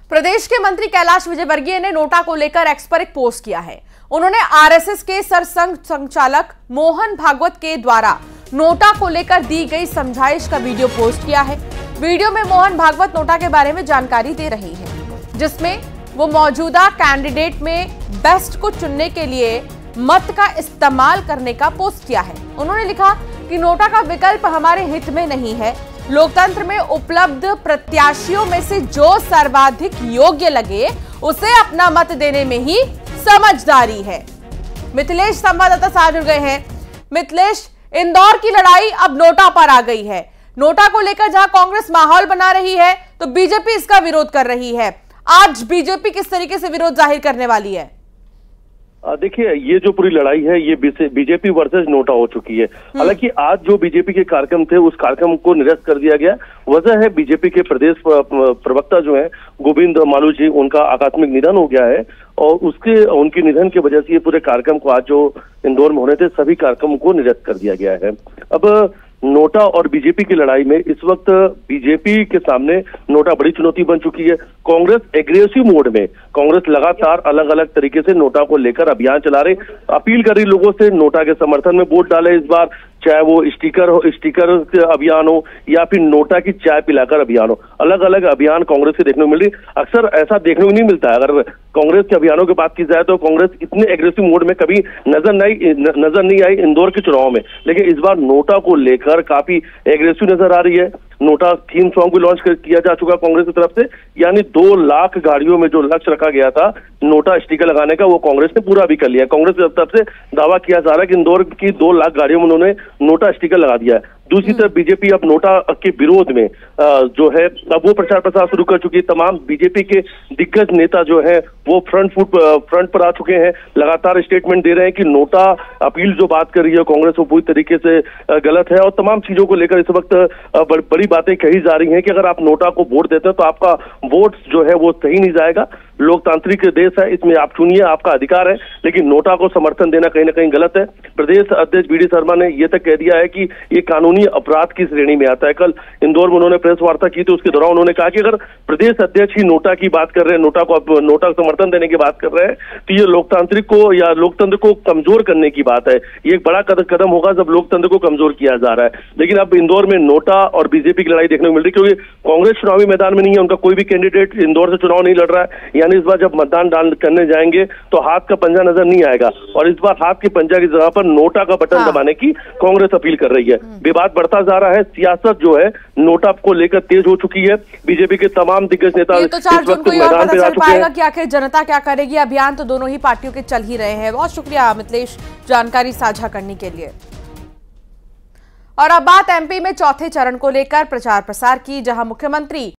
प्रदेश के मंत्री कैलाश विजयवर्गीय ने नोटा को लेकर एक्स पर एक पोस्ट किया है। उन्होंने आरएसएस के सरसंघ संचालक मोहन भागवत के द्वारा नोटा को लेकर दी गई समझाइश का वीडियो पोस्ट किया है। वीडियो में मोहन भागवत नोटा के बारे में जानकारी दे रही है, जिसमें वो मौजूदा कैंडिडेट में बेस्ट को चुनने के लिए मत का इस्तेमाल करने का पोस्ट किया है। उन्होंने लिखा कि नोटा का विकल्प हमारे हित में नहीं है। लोकतंत्र में उपलब्ध प्रत्याशियों में से जो सर्वाधिक योग्य लगे उसे अपना मत देने में ही समझदारी है। मिथिलेश संवाददाता साथ जुड़ गए हैं। मिथिलेश, इंदौर की लड़ाई अब नोटा पर आ गई है। नोटा को लेकर जहां कांग्रेस माहौल बना रही है तो बीजेपी इसका विरोध कर रही है। आज बीजेपी किस तरीके से विरोध जाहिर करने वाली है? देखिए, ये जो पूरी लड़ाई है ये बीजेपी वर्सेस नोटा हो चुकी है। हालांकि आज जो बीजेपी के कार्यक्रम थे उस कार्यक्रम को निरस्त कर दिया गया। वजह है बीजेपी के प्रदेश प्रवक्ता जो है गोविंद मालू जी, उनका आकस्मिक निधन हो गया है और उनके निधन की वजह से ये पूरे कार्यक्रम को आज जो इंदौर में होने थे सभी कार्यक्रमों को निरस्त कर दिया गया है। अब नोटा और बीजेपी की लड़ाई में इस वक्त बीजेपी के सामने नोटा बड़ी चुनौती बन चुकी है। कांग्रेस एग्रेसिव मोड में, कांग्रेस लगातार अलग अलग तरीके से नोटा को लेकर अभियान चला रही, अपील कर रही लोगों से नोटा के समर्थन में वोट डाले इस बार, चाहे वो स्टिकर अभियान हो या फिर नोटा की चाय पिलाकर अभियान हो। अलग अलग अभियान कांग्रेस के देखने को मिल रही। अक्सर ऐसा देखने को नहीं मिलता है। अगर कांग्रेस के अभियानों की बात की जाए तो कांग्रेस इतने एग्रेसिव मोड में कभी नजर नहीं आई इंदौर के चुनाव में, लेकिन इस बार नोटा को लेकर काफी एग्रेसिव नजर आ रही है। नोटा थीम सॉन्ग भी लॉन्च किया जा चुका कांग्रेस की तरफ से, यानी 2 लाख गाड़ियों में जो लक्ष्य रखा गया था नोटा स्टिकर लगाने का वो कांग्रेस ने पूरा भी कर लिया। कांग्रेस की तरफ से दावा किया जा रहा है कि इंदौर की 2 लाख गाड़ियों में उन्होंने नोटा स्टिकर लगा दिया है। दूसरी तरफ बीजेपी अब नोटा के विरोध में जो है अब वो प्रचार प्रसार शुरू कर चुकी है। तमाम बीजेपी के दिग्गज नेता जो है वो फ्रंट पर आ चुके हैं, लगातार स्टेटमेंट दे रहे हैं कि नोटा अपील जो बात कर रही है कांग्रेस वो पूरी तरीके से गलत है और तमाम चीजों को लेकर इस वक्त बड़ी बातें कही जा रही हैं कि अगर आप नोटा को वोट देते हैं तो आपका वोट जो है वो सही नहीं जाएगा। लोकतांत्रिक देश है, इसमें आप चुनिए, आपका अधिकार है, लेकिन नोटा को समर्थन देना कहीं ना कहीं गलत है। प्रदेश अध्यक्ष बीडी शर्मा ने यह तक कह दिया है कि ये कानूनी अपराध की श्रेणी में आता है। कल इंदौर में उन्होंने प्रेस वार्ता की थी, उसके दौरान उन्होंने कहा कि अगर प्रदेश अध्यक्ष ही नोटा की बात कर रहे हैं, नोटा को समर्थन देने की बात कर रहे हैं तो ये लोकतांत्रिक को या लोकतंत्र को कमजोर करने की बात है। ये एक बड़ा कदम होगा जब लोकतंत्र को कमजोर किया जा रहा है। लेकिन अब इंदौर में नोटा और बीजेपी की लड़ाई देखने को मिल रही, क्योंकि कांग्रेस चुनावी मैदान में नहीं है, उनका कोई भी कैंडिडेट इंदौर से चुनाव नहीं लड़ रहा है। यानी इस बार जब मतदान करने जाएंगे तो हाथ का पंजा नजर नहीं आएगा और इस बार हाथ के पंजा की जगह पर नोटा का बटन दबाने की कांग्रेस अपील कर रही है। विवाद बढ़ता जा रहा है, सियासत जो है नोटा को लेकर तेज हो चुकी है। बीजेपी के तमाम दिग्गज नेता इस वक्त मैदान पे आ चुके हैं कि आखिर जनता क्या करेगी। अभियान तो दोनों ही पार्टियों के चल ही रहे हैं। बहुत शुक्रिया मिथिलेश जानकारी साझा करने के लिए। और अब बात एमपी में चौथे चरण को लेकर प्रचार प्रसार की, जहां मुख्यमंत्री